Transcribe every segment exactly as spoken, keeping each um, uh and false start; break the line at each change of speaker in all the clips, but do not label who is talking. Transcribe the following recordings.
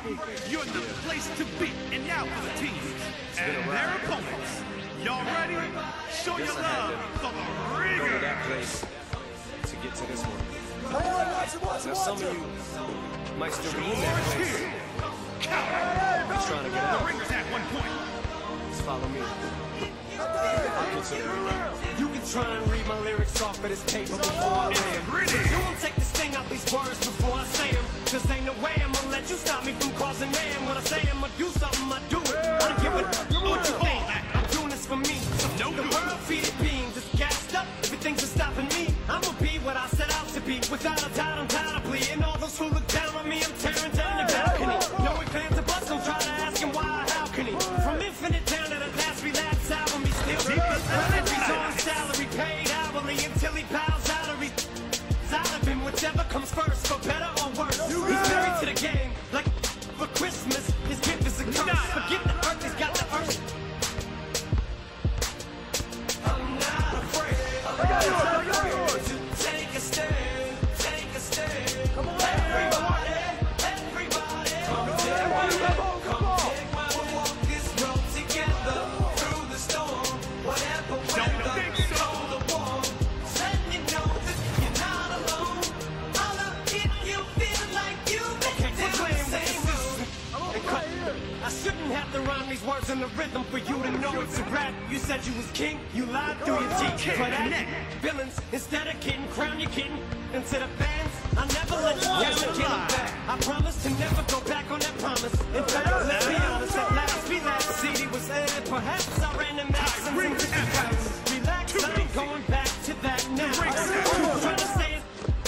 You're the place to be. And now for the teams and their opponents. Y'all ready? Show your love for the
Go to that place to get to this one. Now some of you might still be in that place. You're trying to get it up.
The ringer's at one point.
Just follow me. I'll get to it. You can try and read my lyrics off of this paper before I lay 'em. You won't take the sting out these words before I say them. Cause ain't no way I'm gonna let you stop me from causing mayhem. When I say I'm gonna do something, I do it. I don't give a what you think. I'm doing this for me. So the world feeding beings is gassed up. Everything's just stopping me. I'ma be what I set out to be. Without a doubt, undoubtedly. And all those who look down on me, I'm tearing down your balcony. No plans to bust, don't try to ask him why or how can he. From infinite down to the last relapse album, he still he's on salary, paid hourly until he bows out of his out of him, whichever comes first, for better or worse. He's married to the game, like for Christmas, his gift is a curse. Forget the earth, he's got the earth. I'm not afraid, I'm not afraid to take a stand, take a stand. Come on, everybody, everybody, come take my hand, come take my hand. We'll walk this road together through the storm, whatever weather, cold or warm. Letting you know that you're not alone. Holla if you feel like you've been down the same road. I shouldn't have to rhyme these words in the rhythm for you to know it's a rap. You said you was king, you lied through your teeth. For that, villains, instead of kidding, crown you kidding. And to the fans, I never let you down and get them back. I promise to never go back on that promise. In fact, let's be honest, at last, we last C D was aired. Perhaps I ran them out some things. Relax, I ain't going back to that now. I'm trying to say it.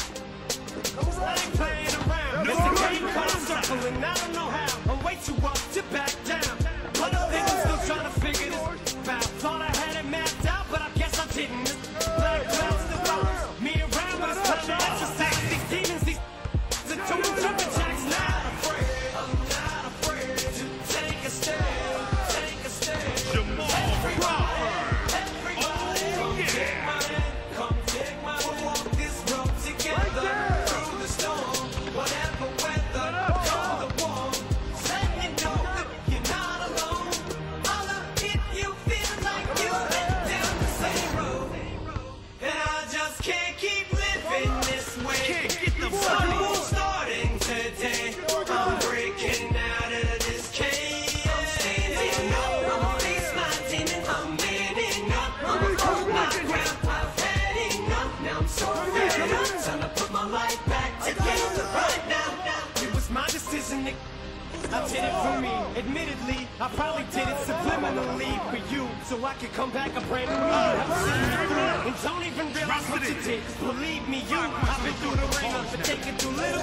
I ain't playing around. It's a game called circling. I don't know how. I'm way too up to back down. But I think I'm still trying to figure this out. Thought I had it mapped out, but I guess I didn't. Black clouds still follow me around, but it's time to exercise these demons. These the two jumping jacks. Not afraid. I'm not afraid to take a stand. Take a stand.
Jamal Crawford.
Everybody, come take my hand. Come take my hand. We'll walk this road together through the storm. Whatever weather, cold or warm. Letting you know that you're not alone. Holla if you feel like you've been down the same road. And I just can't keep living this way.
Can't get the
Something starting today. I'm breaking out of this cage. I'm standing up. I'm face my demon. I'm manning up. I'm on my ground. I've had enough. Now I'm so fed up. Time to put my life back together right now. It was my decision to I did it for me. Admittedly, I probably did it subliminally for you, so I could come back a brand new me. I've seen you through, and don't even realize what you did. Believe me, you. I've been through the rain, I've been taking through little.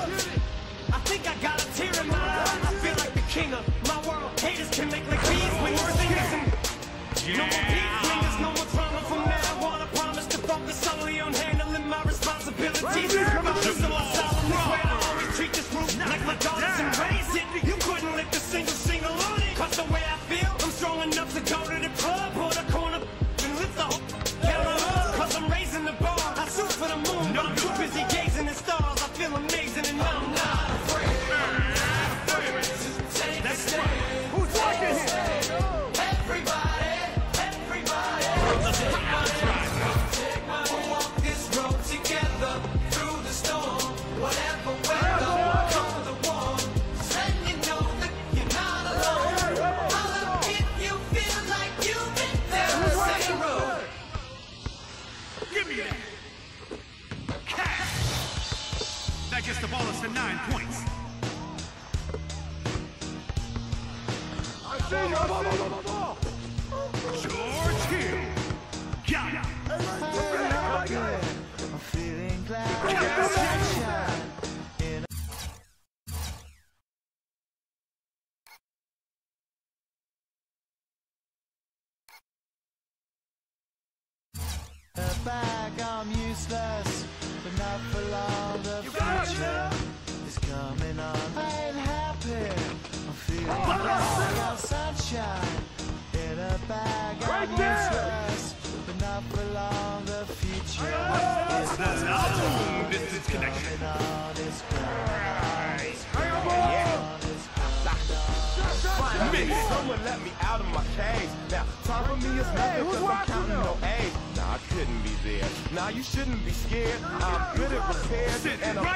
I think I got a tear in my eye. I feel like the king of my world. Haters can make like bees when you're singing. No more peace, fingers, no more trauma from now on. I promise to focus solely on handling my responsibilities. So I solemnly swear to always treat this group like my daughters and raise it. You couldn't lift a single single on it. Cause the way I feel, I'm strong enough to go to the club or the corner and lift the whole counter up. Cause I'm raising the bar. I shoot for the moon, but I'm too busy gazing at stars. I feel amazing and I'm not afraid. I'm not afraid to take a stand. Who's talking here? Everybody, everybody. Take my we'll walk this road together through the storm. Whatever weather, cold or warm. Letting you know that you're not alone. Holla if you feel like you've been down the same road.
Give me that. Cash. That gets the ball us to nine points. George Hill. Got it.
I'm feeling glad there's sunshine in a bag. I'm useless, but not for long. The future is coming on. I ain't happy. I'm feeling glad there's sunshine in a bag. I'm useless, but not for long. The future is
The long distance connection.
coming on. It's coming on. It's coming on. It's
Mix.
Someone let me out of my cage. Now, time for me is nothing cause I'm counting no age. Nah, I couldn't be there. Nah, you shouldn't be scared. I'm good at repairs
Sit
and I'm
right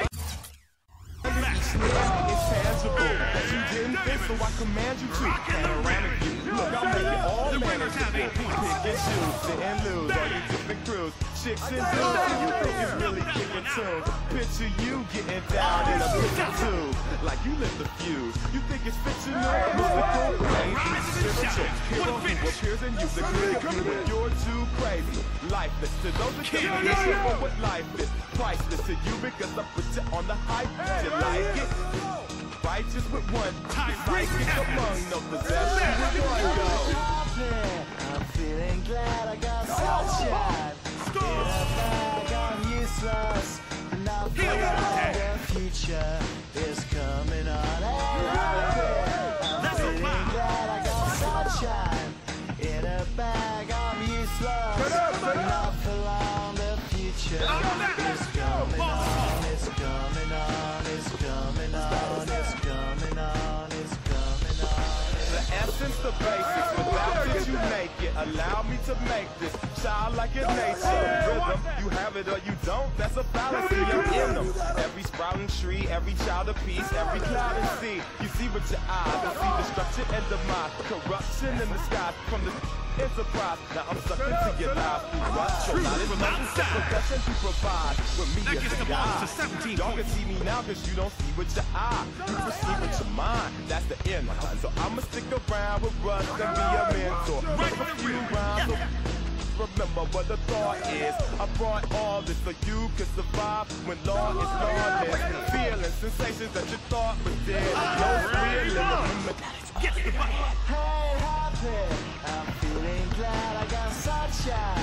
intangible. That you didn't think, so I command you to. Panoramic view. Look, I'll make it all
The winners have eight
manageable.
points.
Pick and choose, sit and lose. All you different crews, chicks and dudes. And you think it's really kicking tunes. Picture you getting down in a picture tube. Like you lit the fuse. You think it's fictional, mystical, crazy, spiritual. Hero who appears in you, the good of you, but you're too crazy. Lifeless to those that can't get what life is. Priceless to you because I put you on the hype. You like it? Righteous with one, psychic among no possession with one go.
I'm feeling glad I got sunshine. In a bag, I'm useless. Not for long, the future is coming on. I'm feeling glad I got sunshine. In a bag, I'm useless. Not for long, the future is coming on. It's coming on. It's coming on. It's coming on. It's coming on.
The essence, the basics, without it you make it. Allow me to make this child like your nature. Rhythm, you have it or you don't, that's a fallacy, I'm in them. Every sprouting tree, every child of peace, every cloud and sea. You see with your eyes, I see destruction and demise. Corruption in the sky from the enterprise. Now I'm sucked into your life through rust. So not as much as the profession you provide. With me
That
as
gets
a
the ball
guide.
to seventeen
Y'all can
points.
see me now cause you don't see with your eye. You perceive with your mind, that's the end. So I'ma stick around with Russ and be a mentor.
Right
Give a
for the
few
real.
rounds of remember what the thought is. I brought all this so you could survive when law is lawless. Feeling sensations that you thought was dead. No feeling.
Get the ball.
Hey, happy. I'm feeling glad I got sunshine.